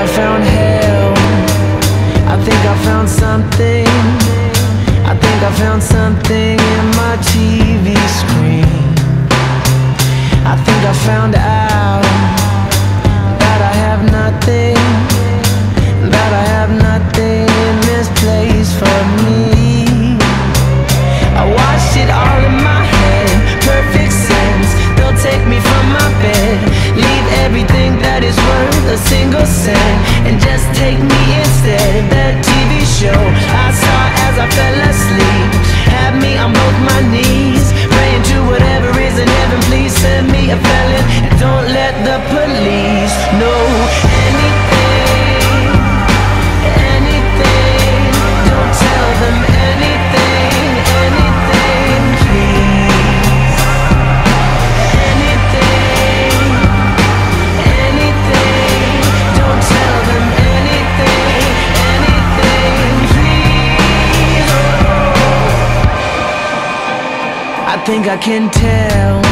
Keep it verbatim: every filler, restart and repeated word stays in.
I found hell. I think I found something. I think I found something in my T V screen. I think I found out that I have nothing, that I have nothing in this place for me. I watched it all in my head, perfect sense. They'll take me from my bed, leave everything that is worth a single cent, and just take me instead. That T V show I saw as I fell asleep had me on both my knees, praying to whatever is in heaven, please send me a felon and don't let the police know anything, anything. Don't tell them anything, anything, please. Anything, anything. Don't tell them anything, anything, please. Oh. I think I can tell